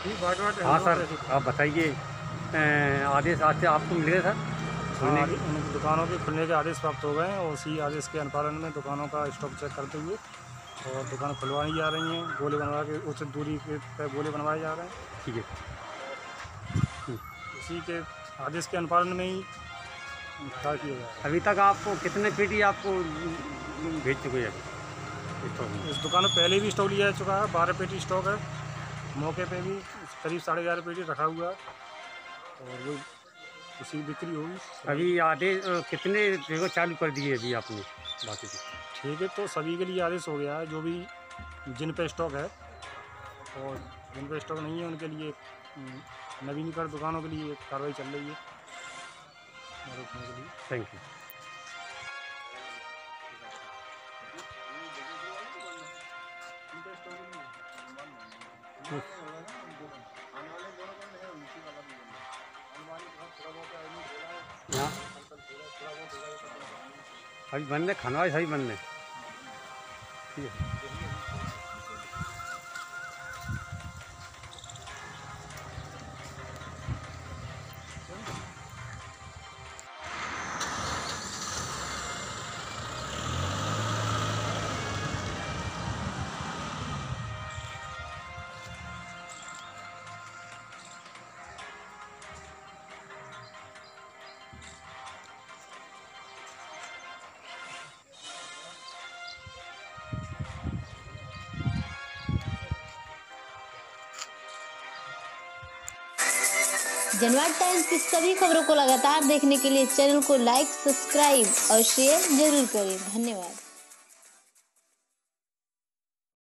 हाँ सर, आप बताइए, आदेश आज से आपको मिल गए सर? हाँ, उन दुकानों के खुलने के आदेश प्राप्त हो गए हैं और उसी आदेश के अनुपालन में दुकानों का स्टॉक चेक करते हुए और दुकान खुलवाई जा रही हैं। गोले बनवा के उचित दूरी पे गोले बनवाए जा रहे हैं। ठीक है। इसी के आदेश के अनुपालन में ही कार्य किया जा रहा है। अभी तक आपको कितने पेटी आपको भेज चुके हैं स्टॉक में? इस दुकान में पहले भी स्टॉक लिया जा चुका है, 12 पेटी स्टॉक है। मौके पे भी करीब 11.5 पेटी रखा हुआ है और वो उसी बिक्री होगी। अभी आदेश कितने जगह चालू कर दिए अभी आपने बाकी से? ठीक है, तो सभी के लिए आदेश हो गया है, जो भी जिन पे स्टॉक है, और जिन पे स्टॉक नहीं है उनके लिए नवीनीकरण दुकानों के लिए कार्रवाई चल रही है रोकने के लिए। Thank you. हाँ, अभी बंद है, खाना सही बंद है। ठीक है। जनवाद टाइम्स की सभी खबरों को लगातार देखने के लिए चैनल को लाइक, सब्सक्राइब और शेयर जरूर करें। धन्यवाद।